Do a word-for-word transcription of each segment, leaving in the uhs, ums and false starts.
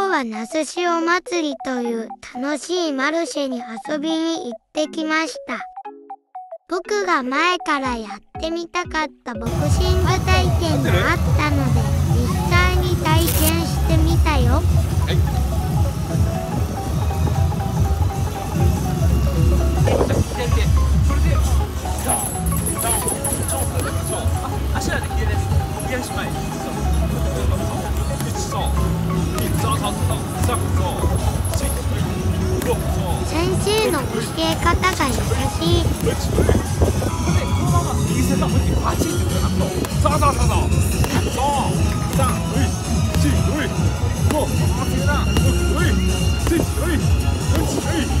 今日は那須塩祭りという楽しいマルシェに遊びに行ってきました。僕が前からやってみたかったボクシング体験があったので実際に体験してみたよ。はい。 足はね、左です。右足前。 先生の教え方が優しい。 このまま右手の向きパチッとなっと。そうそうそうそう。そう。さん、うい、ち、うい。もう、まっすぐな。うい、ち、うい、うち、うい。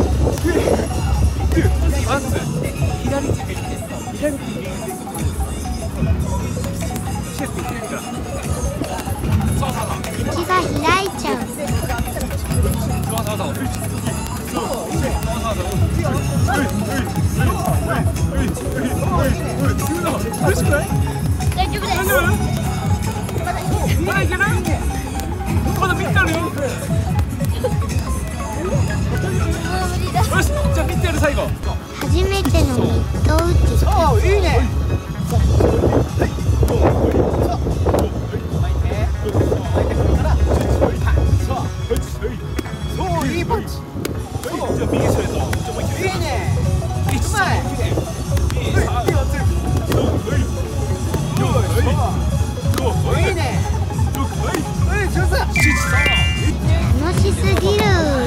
まず左手右手。左手右手。シェフ左から。そうそうそう。 口が開いちゃう。 そうそうそう。苦しくない？ 大丈夫です。 まだいけない？まだみっつあるよ。よし、じゃあみっつやる最後。 初めてのミッド打ち。 そう、いいね。そう、いいパンチ。じゃあ右ストレート。じゃあもう一球。いいね。一枚。いいね。 楽しすぎる。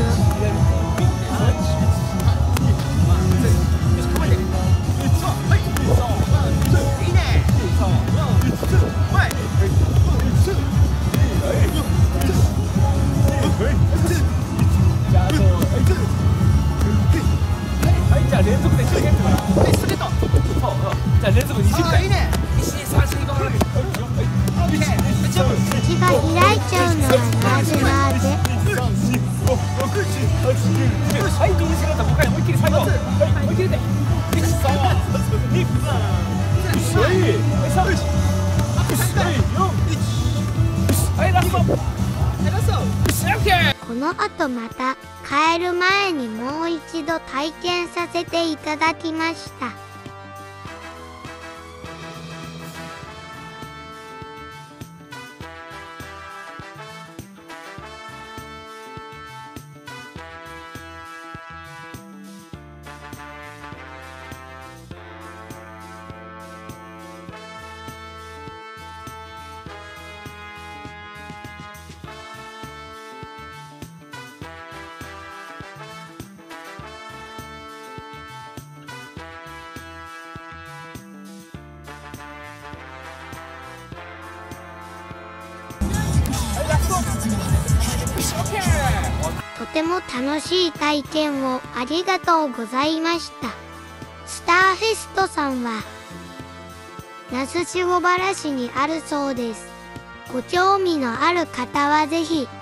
じゃあ連続でストレートから。ストレート。そう。じゃあ連続にじゅっかい。いいね。一、二、三、四、五、六。 口が開いちゃうのはなぜなぜ？ はい、右ストレートごかい思いっきり最後。はい、思いっきりで。一、三、二、はい、三、はい、四、はい、ラスト。ラスト。オッケー。 この後また帰る前にもう一度体験させていただきました。とても楽しい体験をありがとうございました。スターフェストさんは那須塩原市にあるそうです。ご興味のある方はぜひ